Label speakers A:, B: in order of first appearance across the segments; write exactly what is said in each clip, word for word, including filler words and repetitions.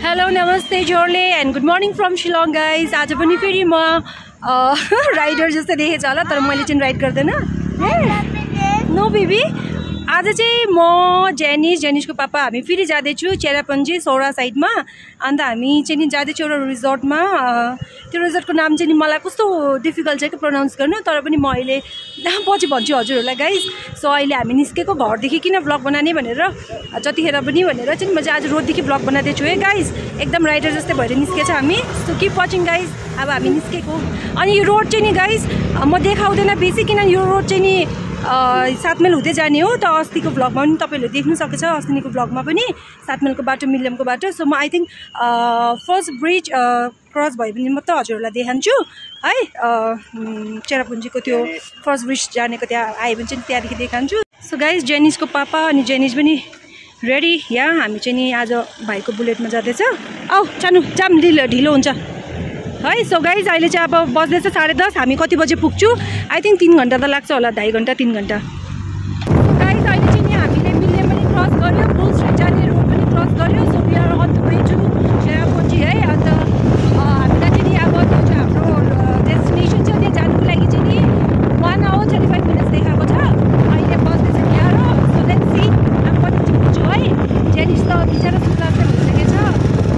A: Hello, namaste, Jorle, and good morning from Shillong, guys. आज पनि फेरि म राइडर जस्तो देखेछ होला तर मैले चाहिँ राइड गर्दैन. No baby. आज चाहिँ म जेनिस जेनिसको पापा हामी फेरि जाँदैछु चेरापुन्जी सौरा साइडमा. अन्त हामी चाहिँ नि जाँदैछु एउटा रिजोर्टमा. त्यो रिजोर्टको नाम चाहिँ नि मलाई कस्तो डिफिकल्ट छ कि प्रोनाउन्स गर्नु, तर पनि म अहिले पछि भन्छु हजुरहरूलाई गाइस. सो अहिले हामी निस्केको घरदेखि किन भ्लग बनाउने भनेर जतिखेर पनि भनेर चाहिँ म चाहिँ आज रोडदेखि भ्लग बनाउँदैछु है गाइस. एकदम राइडर जस्तै भएर निस्केछ हामी. So keep watching guys. अब हामी निस्केको अनि यो रोड चाहिँ नि गाइस म देखाउँदैन बेसी, किनभने यो रोड चाहिँ नि सात माइल हुँदै जाने हो. त अस्तिको भ्लगमा पनि तपाईँहरूले देख्नु सकेछ, अस्तिको भ्लगमा पनि सात माइलको बाटो मिलियमको बाटो. सो म I think first bridge cross भयो भने म त हजुरहरूलाई देखान्छु है. चेरापुन्जीको त्यो फर्स्ट ब्रिज जानेको त्यहाँ आयो भने चाहिँ त्यहाँदेखि देखान्छु. सो गाइस जेनिसको पापा अनि जेनिस पनि रेडी. यहाँ हामी चाहिँ नि आज भाइको बुलेटमा जाँदैछ. औ सानो जाम ढिलो ढिलो हुन्छ है. सो गाइज अहिले चाहिँ अब बज्दैछ साढे दस. हामी कति बजे पुग्छु आई थिङ्क तिन घन्टा त लाग्छ होला, ढाई घन्टा तिन घन्टा. गाइज अहिले चाहिँ नि हामीले मिलियम पनि क्रस गऱ्यो, फुल स्ट्रिट जाने रोड पनि क्रस गऱ्यो. So we are on the way to Cherrapunji है. अन्त हामीलाई चाहिँ नि अब त्यो चाहिँ हाम्रो डेस्टिनेसन छ त्यहाँ जानुको लागि चाहिँ नि one hour thirty five minutes देखाएको छ. अहिले बज्दैछ एघार. सो लेट्स सी अब कति चाहिँ पुग्छु है. जेनिस त बिचरा सुत्ला चाहिँ भइसकेको छ.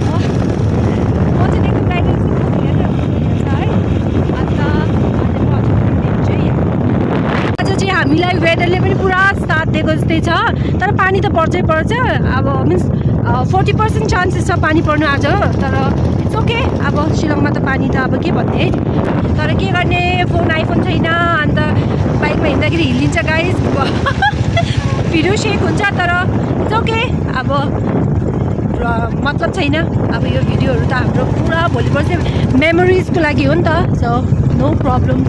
A: म चाहिँ एकदम राइडर हामीलाई वेदरले पनि पुरा साथ दिएको जस्तै छ, तर पानी त पर्छै पर्छ. अब मिन्स फोर्टी पर्सेन्ट चान्सेस छ पानी पर्नु आज, तर इट्स ओके. अब शिलङमा त पानी त अब के भन्ने, तर के गर्ने, फोन आइफोन छैन. अन्त बाइकमा हिँड्दाखेरि हिलिन्छ गाइस, भिडियो सेक हुन्छ, तर इट्स ओके. अब मतलब छैन. अब यो भिडियोहरू त हाम्रो पुरा भोलि पर्सि मेमोरिजको लागि हो नि त. So no problem.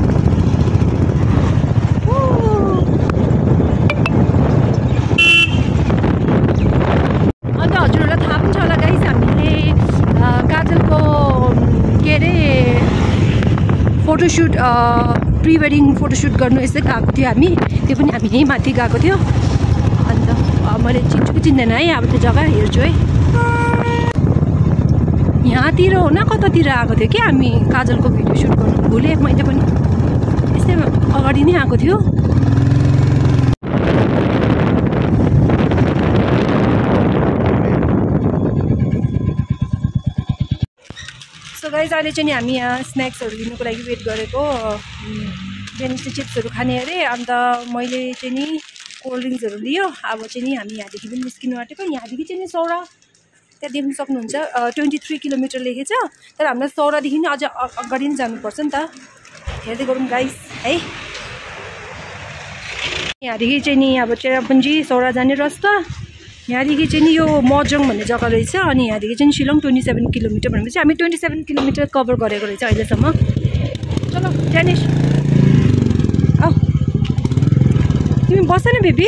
A: अन्त हजुरहरूलाई थाहा पनि छ होला गाइस, हामीले काजलको के अरे फोटोसुट प्रि वेडिङ फोटोसुट गर्नु यसै गएको थियो हामी. त्यो पनि हामी यहीँ माथि गएको थियो. अन्त मैले चिन्छु कि चिन्दैन है, अब त्यो जग्गा हेर्छु है. यहाँतिर हो न कतातिर आएको थियो कि हामी काजलको भिडियो सुट गर्नु. भुलेँ मैले पनि, यस्तै अगाडि नै आएको थियो. सो गाइज अहिले चाहिँ नि हामी यहाँ स्न्याक्सहरू लिनुको लागि वेट गरेको. जेनिसले चिप्सहरू खाने अरे. अन्त मैले चाहिँ नि कोल्ड ड्रिङ्क्सहरू लियो. अब चाहिँ नि हामी यहाँदेखि पनि निस्किनु आँटेको. यहाँदेखि चाहिँ नि सौरा त्यहाँ देख्नु सक्नुहुन्छ ट्वेन्टी थ्री किलोमिटर लेखेछ, तर हामीलाई सौरादेखि नि अझ अगाडि नै जानुपर्छ नि त. हेर्दै गरौँ गाइस है. यहाँदेखि चाहिँ नि अब चेरापुन्जी सौरा जाने रस्ता. यहाँदेखि चाहिँ नि यो मजङ भन्ने जग्गा रहेछ. अनि यहाँदेखि चाहिँ शिलङ ट्वेन्टी सेभेन किलोमिटर भनेपछि हामी ट्वेन्टी सेभेन किलोमिटर कभर गरेको रहेछ अहिलेसम्म. चलो जेनिस औ तिमी बस न बेबी.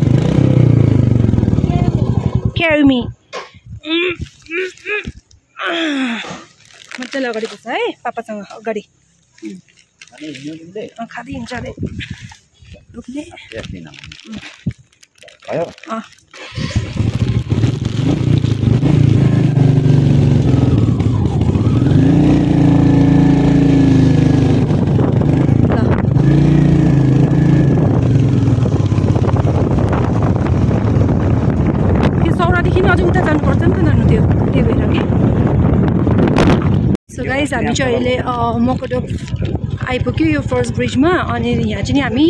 A: क्यारी मी. मजाले अगाडि बस्छ है पापासँग अगाडि. खाँदै हिँड्छ अरे. रोक्ने अँ गाइस. हामी चाहिँ अहिले मकोडोक आइपुग्यो यो फर्स्ट ब्रिजमा. अनि यहाँ चाहिँ नि हामी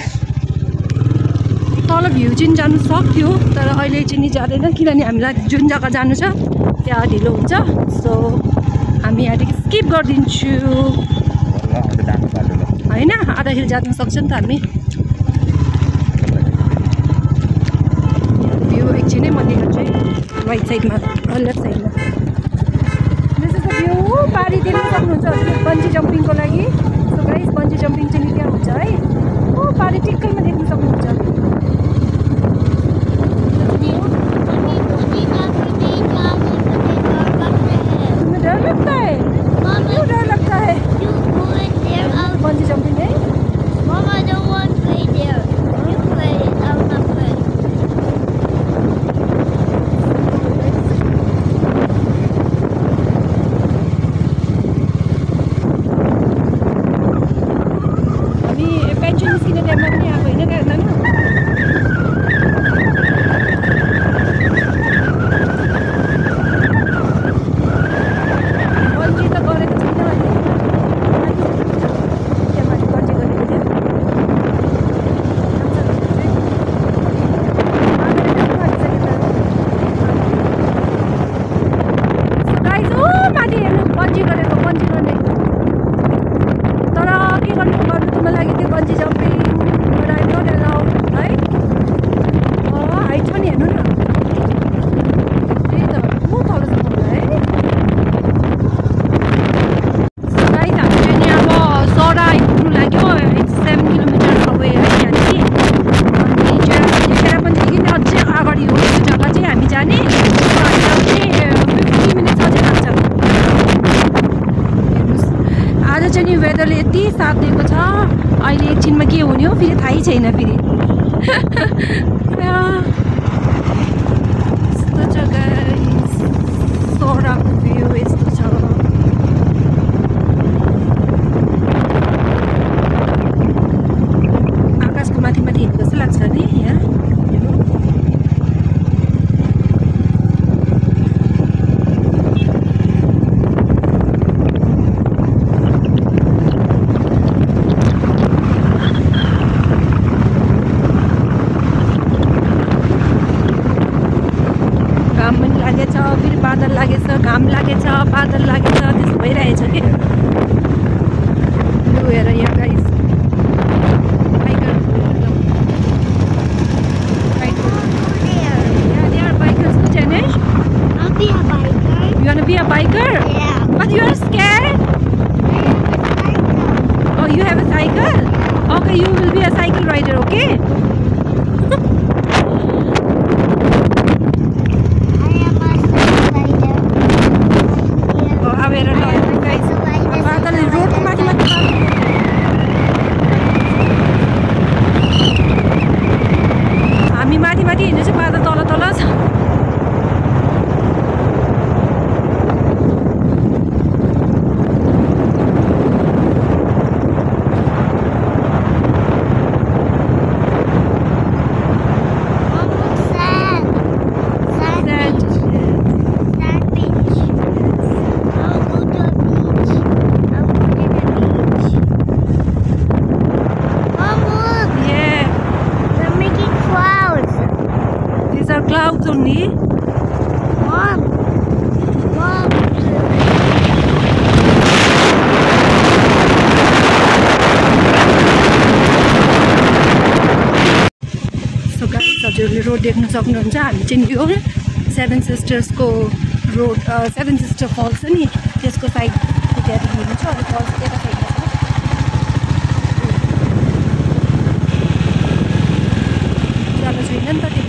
A: तल भ्यू चाहिँ जानु सक्थ्यो, तर अहिले चाहिँ नि जाँदैन, किनभने हामीलाई जुन जग्गा जानु छ त्यहाँ ढिलो हुन्छ. सो हामी यहाँदेखि स्किप गरिदिन्छु होइन, आधाखेरि जानु सक्छ नि त हामी. भ्यू एकछिनै म देखाउँछु है. राइट साइडमा लेफ्ट साइडमा भ्यू पारी देख्नु सक्नुहुन्छ बन्जी जम्पिङको लागि. सो गाइस बन्जी जम्पिङ चाहिँ त्यहाँ हुन्छ है. ओ पारी टिक्कैमा देख्नु सक्नुहुन्छ. डर लगता है, क्यों डर लगता है बंजी जंपिंग है?
B: Mama don't want to play there. You play it, I'm not playing.
A: साथ दिएको छ अहिले एकछिनमा के हुने हो फेरि थाहै छैन फेरि यस्तो छ गाइस सडकको भ्यू यस्तो छ आकाशको माथि माथि हिँडेको जस्तो लाग्छ नि यहाँ फेरि बादल लागेछ घाम लागेछ बादल लागेछ त्यस्तो भइरहेछ कि लु हेर यहाँ guys biker bikers too, Janish?
B: I'll be a biker.
A: You wanna be a biker?
B: Yeah.
A: But you're scared? Oh, you have a cycle? Okay, you will be a cycle rider, okay? हामी माथि माथि हिँड्नु चाहिँ बाटो तल तल छ clouds only.
B: Mom. Mom.
A: So guys, हजुरले रोड देख्न सक्नुहुन्छ हामी चाहिँ यो सेभेन सिस्टर्सको रोड सेभेन सिस्टर फल्स छ नि त्यसको साइड त्यहाँदेखि हिँड्नु छ अनि फल्स त्यता साइडमा छ जानु छैन नि त त्यो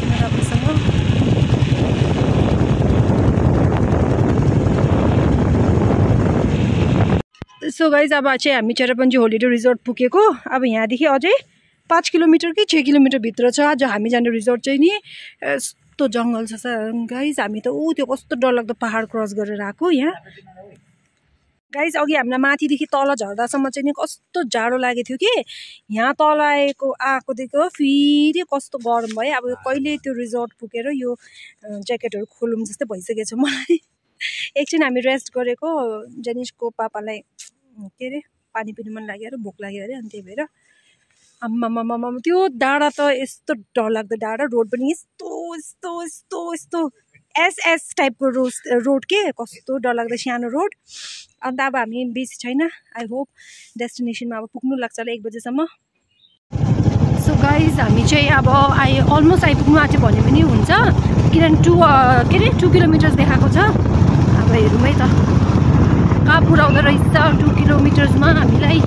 A: सो गाइज अब चाहिँ हामी चेरापुन्जी होलिडे रिजोर्ट पुगेको अब यहाँदेखि अझै पाँच किलोमिटर कि छ किलोमिटर भित्र छ आज हामी जाने रिजोर्ट चाहिँ नि यस्तो जङ्गल छ गाइज हामी त ऊ त्यो कस्तो डरलाग्दो पहाड क्रस गरेर आएको यहाँ गाइज अघि हामीलाई माथिदेखि तल झर्दासम्म चाहिँ नि कस्तो जाडो लागेको थियो कि यहाँ तल आएको आएकोदेखि फेरि कस्तो गरम भयो अब कहिले त्यो रिजोर्ट पुगेर यो ज्याकेटहरू खोलौँ जस्तै भइसकेको छ मलाई एकछिन हामी रेस्ट गरेको जनिसको पापालाई के अरे पानी पिउनु मन लाग्यो अरे भोक लाग्यो अरे अनि त्यही भएर आम्मामामा त्यो डाँडा त यस्तो डरलाग्दो डाँडा रोड पनि यस्तो यस्तो यस्तो यस्तो एसएस टाइपको रोड रोड के कस्तो डरलाग्दो सानो रोड अन्त अब हामी बेसी छैन आई होप डेस्टिनेसनमा अब पुग्नु लाग्छ होला एक बजेसम्म सो गाइज हामी चाहिँ अब आइ अलमोस्ट आइपुग्नु आँट्यो भने पनि हुन्छ किनभने टु के अरे टु किलोमिटर्स देखाएको छ अब हेरौँ है त कहाँ पुऱ्याउँदो रहेछ टु किलोमिटर्समा हामीलाई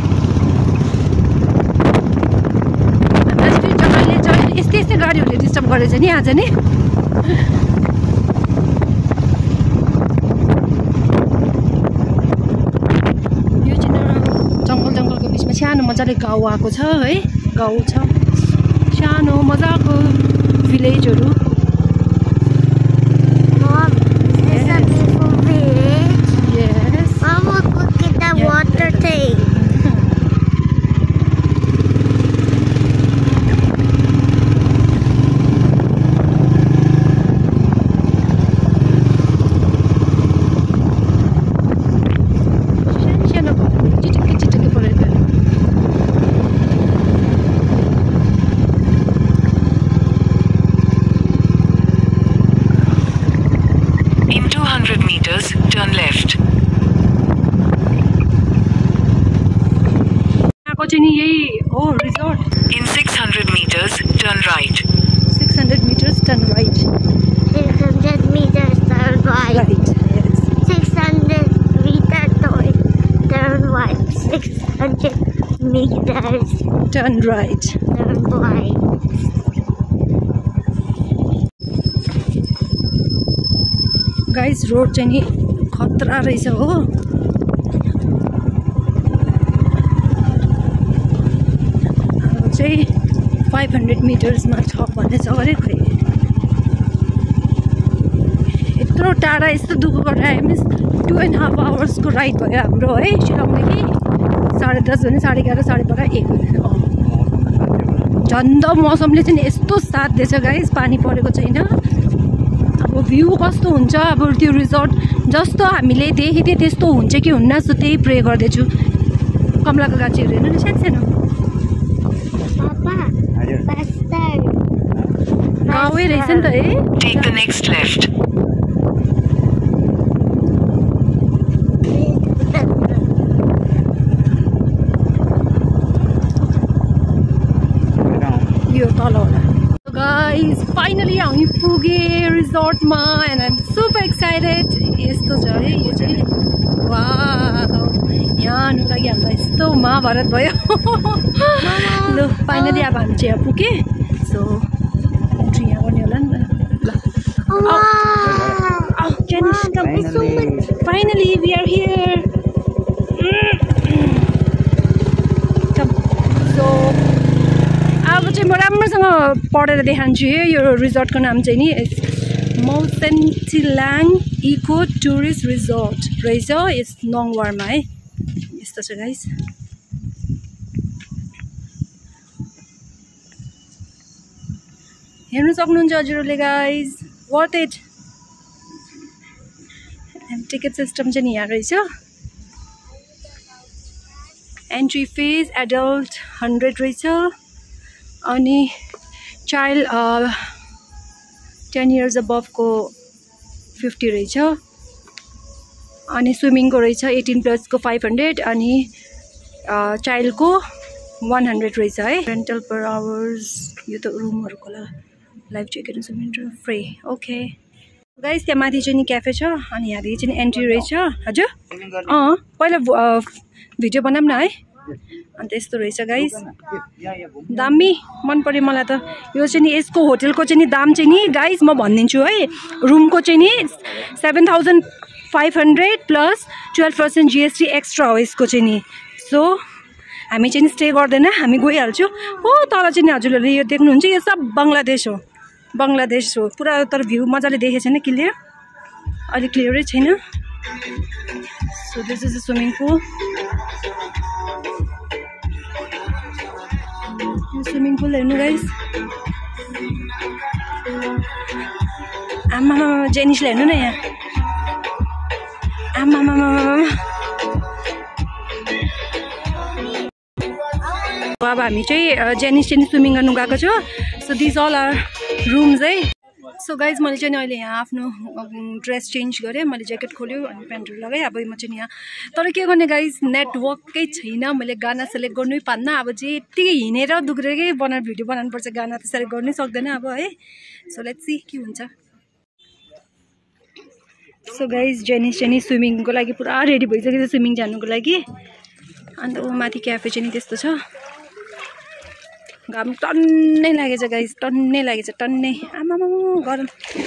A: हामीलाई चाहिँ जग्गाले चाहिँ यस्तै यस्तै गाडीहरूले डिस्टर्ब गरेछ नि आज नि यो चाहिँ जङ्गल जङ्गलको बिचमा सानो मजाले गाउँ आएको छ है गाउँ छ सानो मजाको भिलेजहरू
B: water thing.
C: In two hundred meters, turn left.
A: Oh, resort.
C: In six hundred meters, turn right.
A: six hundred meters, turn right.
B: six hundred meters, turn right.
A: Right, yes.
B: six hundred meters, turn right. six hundred meters,
A: turn right.
B: Turn right.
A: Guys, road चाहिँ नि खतरा रहेछ हो five hundred मिटर्समा छ भन्ने छ अरे खै। यत्रो टाढा यस्तो दुःख गरेर आयो मिन्स टु एन्ड हाफ आवर्सको राइड भयो हाम्रो है शिलङदेखि। साढे दस भने साढे एघार साढे बाह्र एक बजे झन् त मौसमले चाहिँ यस्तो साथ दिएछ गाइस, पानी परेको छैन। अब भ्यू कस्तो हुन्छ अब त्यो रिजोर्ट जस्तो हामीले देखेको थिएँ त्यस्तो हुन्छ कि हुन्न सो त्यही प्रे गर्दैछु। कमलाको गाछीहरू हेर्नु न सानो सानो गाउँै रहेछ नि त है।
C: Take the next left.
A: यो तल होला गाइस। फाइनली हामी पुगे रिजोर्टमा and I am super excited. यस्तो छ है यो चाहिँ, वाउ यहाँ आउनु लागि हामीलाई यस्तो महाभारत भयो। ल फाइनली अब हामी चाहिँ यहाँ पुगेँ। सो एन्ट्री यहाँ गर्ने होला नि त। ल finally we are here. So अब चाहिँ म राम्रोसँग पढेर देखान्छु है। यो रिजोर्टको नाम चाहिँ नि मौसेन्टिलाङ इको टुरिस्ट रिजोर्ट रहेछ, यस नङवारमा है। यस्तो छ गाइस। हेर्नु सक्नुहुन्छ हजुरहरूले guys, worth it. Ticket system चाहिँ नि यहाँ रहेछ। एन्ट्री फिज एडल्ट हन्ड्रेड रहेछ अनि चाइल्ड टेन इयर्स अबभको फिफ्टी रहेछ अनि स्विमिङको रहेछ एटिन प्लसको फाइभ हन्ड्रेड अनि चाइल्डको वान हन्ड्रेड रहेछ है। रेन्टल पर आवर्स यो त रुमहरूको होला। Life jacket swimming free. Okay guys त्यहाँ माथि चाहिँ नि क्याफे छ अनि यहाँदेखि चाहिँ एन्ट्री रहेछ। हजुर अँ पहिला भिडियो बनाऊँ न है। अन्त यस्तो रहेछ गाइस, दामी मन पर्यो मलाई त यो चाहिँ नि। यसको होटेलको चाहिँ नि दाम चाहिँ नि गाइस म भनिदिन्छु है। रुमको चाहिँ नि seven thousand five hundred plus twelve percent GST extra हो यसको चाहिँ नि। सो हामी चाहिँ नि स्टे गर्दैन, हामी गइहाल्छु। हो तल चाहिँ नि हजुरहरूले यो देख्नुहुन्छ यो सब बङ्गलादेश हो, बङ्गलादेश हो पुरा। तर भ्यू मजाले देखेको छैन, क्लियर अहिले क्लियरै छैन। So this is the swimming pool. Swimming pool हेर्नु गाइस। आमामा जेनिसलाई हेर्नु न यहाँ। आमामा अब हामी चाहिँ जेनिस चाहिँ स्विमिङ गर्नु गएको छु। So this all are rooms है। सो गाइज मैले चाहिँ अहिले यहाँ आफ्नो ड्रेस चेन्ज गरेँ, मैले ज्याकेट खोल्यो अनि प्यान्टहरू लगाएँ। अब म चाहिँ यहाँ तर के गर्ने गाइज नेटवर्कै छैन, मैले गाना सेलेक्ट गर्नै पान्न। अब चाहिँ यत्तिकै हिँडेर दुख्रेकै बनाएर भिडियो बनाउनुपर्छ, गाना त सेलेक्ट गर्नै सक्दैन अब है। सो लेट्स सी के हुन्छ। सो गाइज जेनिस चाहिँ नि स्विमिङको लागि पुरा रेडी भइसकेको छ स्विमिङ जानुको लागि। अन्त ऊ माथि क्याफे चाहिँ नि त्यस्तो छ। घाम टन्नै लागेछ गाइस, टन्नै लागेछ टन्नै। आमामा गरम।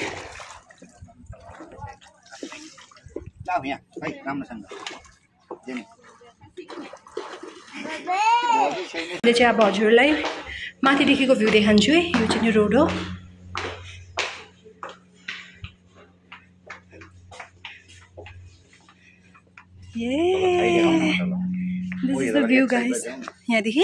A: मैले चाहिँ अब हजुरलाई माथिदेखिको भ्यू देखान्छु है। यो चाहिँ रोड हो। ए this is the view guys यहाँदेखि।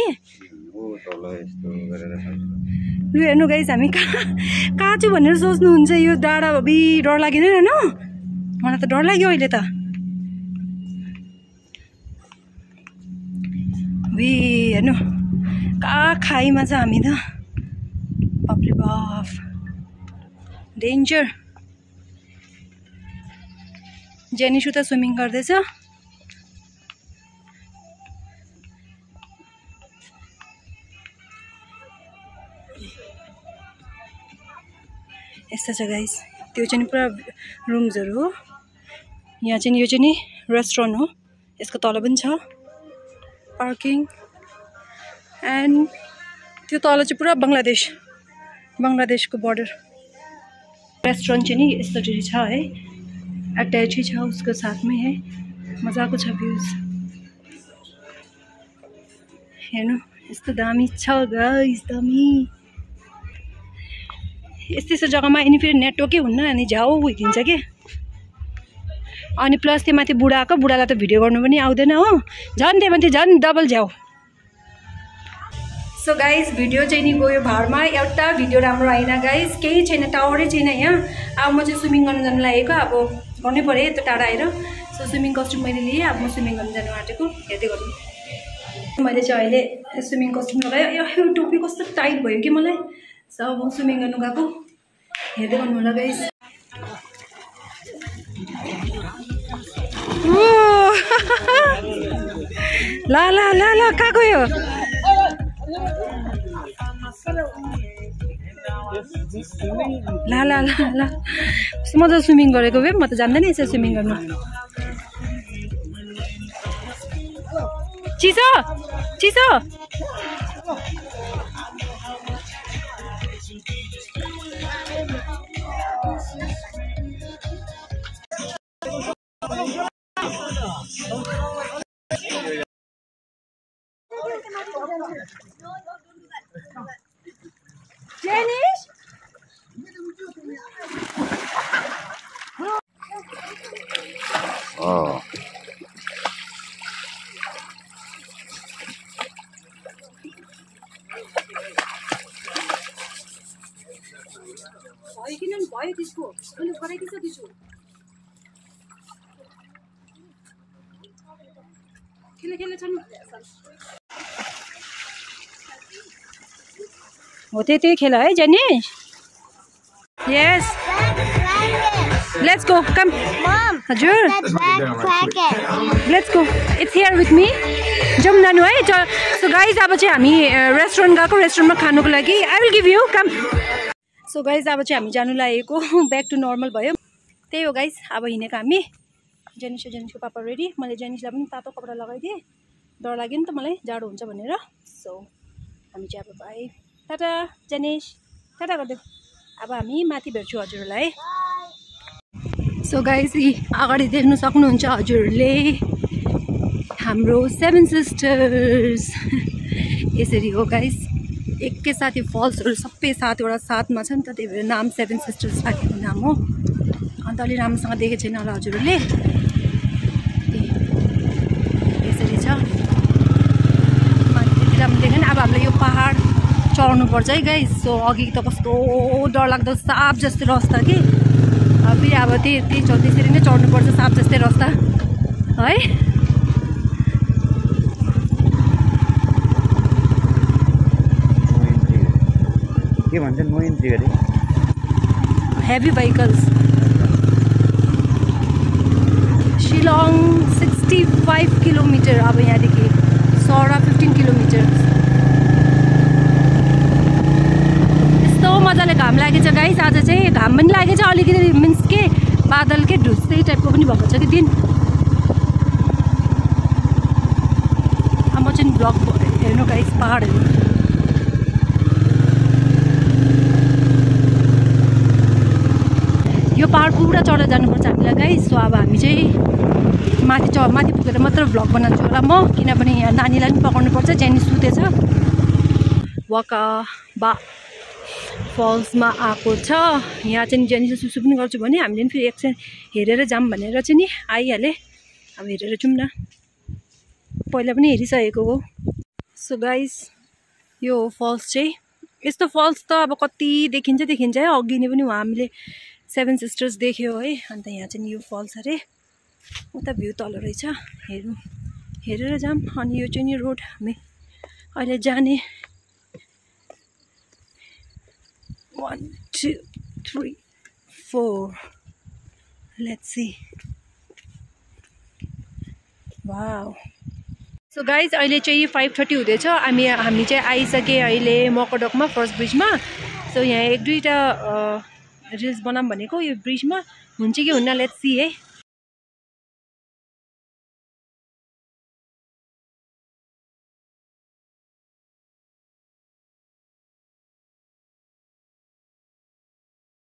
A: लु हेर्नु गाइस हामी कहाँ कहाँ छु भनेर सोच्नुहुन्छ। यो डाँडा अबि डर लागेन होइन? मलाई त डर लाग्यो अहिले त। वे हेर्नु कहाँ खाइमा छ हामी त। बाफरे बाफ डेन्जर। जेनिसु त स्विमिङ गर्दैछ। यस्तो छ गाइस। त्यो चाहिँ पुरा रुम्सहरू हो। यहाँ चाहिँ यो चाहिँ नि रेस्टुरेन्ट हो। यसको तल पनि छ पार्किङ। एन्ड त्यो तल चाहिँ पुरा बङ्गलादेश, बङ्गलादेशको बर्डर। रेस्टुरेन्ट चाहिँ नि यस्तोटी छ है, अट्याचै छ उसको साथमै है। मजाको छ भ्यूज हेर्नु। यस्तो दामी छ गाइस, दामी। यस्तो यस्तो जग्गामा अनि फेरि नेटवर्कै हुन्न अनि झ्याउ भइदिन्छ कि अनि प्लस त्यो माथि बुढा आएको बुढालाई त भिडियो गर्नु पनि आउँदैन हो झन् त्यो माथि झन् डबल झ्याउ सो गाइज भिडियो चाहिँ नि गयो भाडमा एउटा भिडियो राम्रो आएन गाइज केही छैन टावरै छैन यहाँ अब म चाहिँ स्विमिङ गर्न जानु लागेको अब गर्नै पऱ्यो यता टाढा आएर सो स्विमिङ कस्ट्युम मैले लिएँ अब म स्विमिङ गर्न जानु आँटेको हेर्दै गर्नु मैले चाहिँ अहिले स्विमिङ कस्ट्युम लगाएँ यो टोपी कस्तो टाइट भयो कि मलाई सो अब म स्विमिङ गर्नु गएको हेर्दै गर्नु होला गाइज ला ला ला ला कहाँ गयो ला ला ला ला मजा स्विमिङ गरेको भए म त जान्दैन यसो स्विमिङ गर्नु चिसो चिसो Janish?
D: Oh.
A: भयो किन भयो त्यसको मैले गराइदिइसकेछु खेल खेल छन् हो त्यही खेल है Janish yes let's go come
B: Mom,
A: हजुर
B: that bag cracker.
A: Let's go it's here with me जाउँ जानु है सो गाइज अब चाहिँ हामी रेस्टुरेन्ट गएको रेस्टुरेन्टमा खानुको लागि I will give you come so guys अब चाहिँ हामी जानु लागेको ब्याक टु नर्मल भयो त्यही हो गाइज अब हिँडेको हामी जेनिस जेनिसको पापा रेडी मैले जेनिसलाई पनि तातो कपडा लगाइदिएँ डर लाग्यो नि त मलाई जाडो हुन्छ भनेर सो हामी चाहिँ अब भाइ टाटा जेनिस टाटा गरिदेऊ अब हामी माथि भेट्छु हजुरहरूलाई सो गाइज अगाडि देख्नु सक्नुहुन्छ हजुरहरूले हाम्रो सेभेन सिस्टर्स यसरी हो गाइज एकै साथी फल्सहरू सबै सातवटा साथमा छ नि त त्यही भएर नाम सेभेन सिस्टर्स राखेको नाम हो अन्त अलि राम्रोसँग देखेको छैन होला हजुरहरूले यसरी छ त्यति राम्रो देखेन अब हामीलाई यो पहाड चढ्नुपर्छ है गाइज सो अघि त कस्तो डरलाग्दो साप जस्तो रस्ता कि फेरि अब त्यही त्यही त्यसरी नै चढ्नुपर्छ साप जस्तै रस्ता है
D: के भन्छ नो इन्ट्री अरे
A: heavy vehicles Shillong sixty five kilometre अब यहाँदेखि सौरा फिफ्टिन किलोमिटर यस्तो मजाले घाम लागेछ गाइस आज चाहिँ घाम पनि लागेछ अलिकति मिन्स के बादल के ढुस्सै टाइपको पनि भएको छ कि दिन अब म चाहिँ ब्लग हेर्नु गाइस पहाडहरू यो पहाड पुरा चढेर जानुपर्छ हामीलाई गाइस सो अब हामी चाहिँ माथि च माथि पुगेर मात्र भ्लग बनाउँछु होला म किनभने यहाँ नानीलाई पनि पकाउनुपर्छ जेनी सुतेछ वाका बा फल्समा आएको छ यहाँ चाहिँ जेनी सुसु पनि गर्छु भने हामीले पनि फेरि एकछिन हेरेर जाऊँ भनेर चाहिँ नि आइहालेँ अब हेरेर जाउँ न पहिला पनि हेरिसकेको हो सो गाइस यो फल्स चाहिँ यस्तो फल्स त अब कति देखिन्छ देखिन्छ है अघि नै पनि हामीले सेभेन सिस्टर्स देख्यो है अन्त यहाँ चाहिँ यो फल्स अरे उता भ्यू तल रहेछ हेरौँ हेरेर जाऊँ अनि यो चाहिँ नि रोड हामी अहिले जाने one two three four let's see wow so guys अहिले चाहिँ फाइभ थर्टी हुँदैछ हामी हामी चाहिँ आइसकेँ अहिले मकरडकमा फर्स्ट ब्रिजमा सो यहाँ एक दुईवटा रिल्स बनाऊँ भनेको यो ब्रिजमा हुन्छ कि हुन्न लेट्स सी है